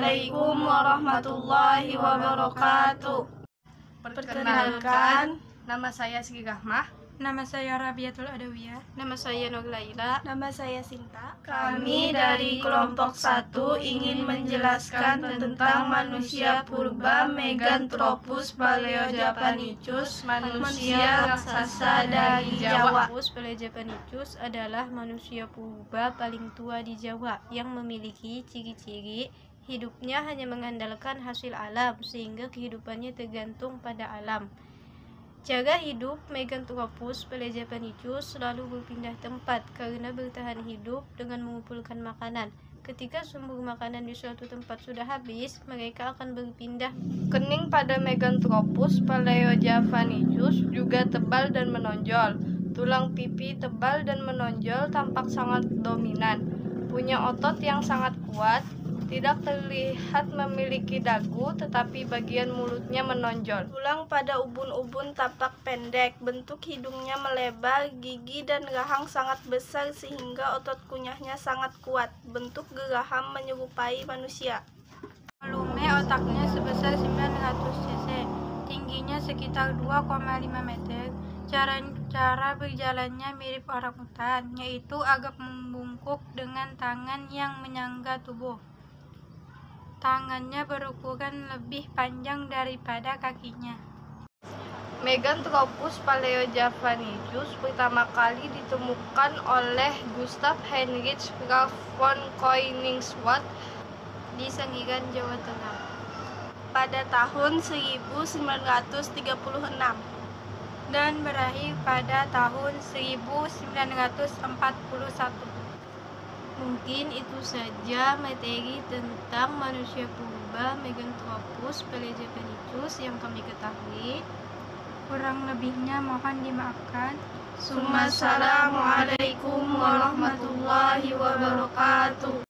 Assalamualaikum warahmatullahi wabarakatuh. Perkenalkan, nama saya Sri Rahmah. Nama saya Rabiatul Adawiyah. Nama saya Noglaila. Nama saya Sinta. Kami dari kelompok 1 ingin menjelaskan tentang manusia purba Meganthropus paleojapanicus, manusia raksasa dari Jawa. Paleojapanicus adalah manusia purba paling tua di Jawa yang memiliki ciri-ciri hidupnya hanya mengandalkan hasil alam sehingga kehidupannya tergantung pada alam. Cara hidup Meganthropus paleojapanicus selalu berpindah tempat karena bertahan hidup dengan mengumpulkan makanan. Ketika sumber makanan di suatu tempat sudah habis, mereka akan berpindah. Kening pada Meganthropus paleojapanicus juga tebal dan menonjol. Tulang pipi tebal dan menonjol tampak sangat dominan. Punya otot yang sangat kuat. Tidak terlihat memiliki dagu, tetapi bagian mulutnya menonjol. Tulang pada ubun-ubun tampak pendek, bentuk hidungnya melebar, gigi dan rahang sangat besar sehingga otot kunyahnya sangat kuat. Bentuk geraham menyerupai manusia. Volume otaknya sebesar 900 cc, tingginya sekitar 2,5 meter. Cara berjalannya mirip orangutan, yaitu agak membungkuk dengan tangan yang menyangga tubuh. Tangannya berukuran lebih panjang daripada kakinya. Meganthropus paleojapanicus pertama kali ditemukan oleh Gustav Heinrich Graf von Koenigswarth Di Sangiran, Jawa Tengah. Pada tahun 1936 Dan berakhir pada tahun 1941. Mungkin itu saja materi tentang manusia purba Meganthropus paleojapanicus yang kami ketahui. Kurang lebihnya mohon dimaafkan. Assalamualaikum warahmatullahi wabarakatuh.